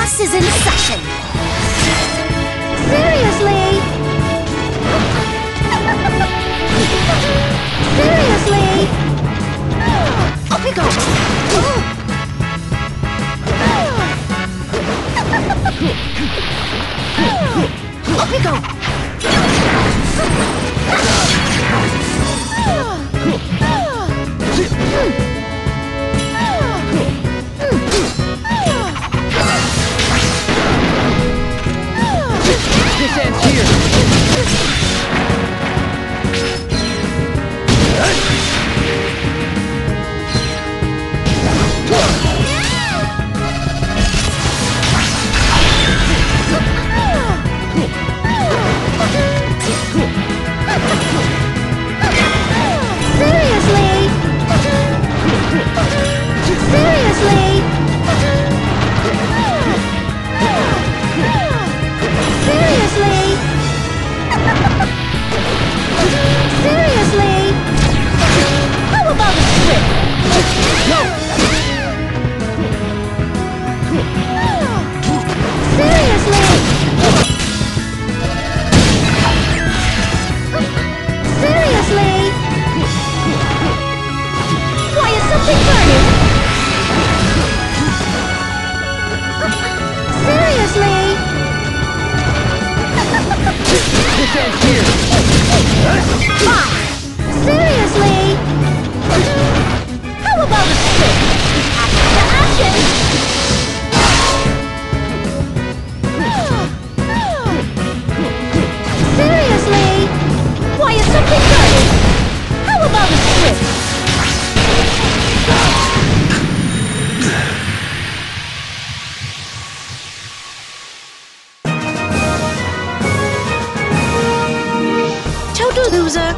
Class is in session. Seriously? Seriously? Up we go. Up we go. This ends here. Seriously? Seriously? Seriously? Seriously? How about a script? No! Seriously? Seriously? Why is something burning? Seriously? This ends here. Seriously? How about a script? Action to action! Seriously? Why is something burning? How about a script? Total loser.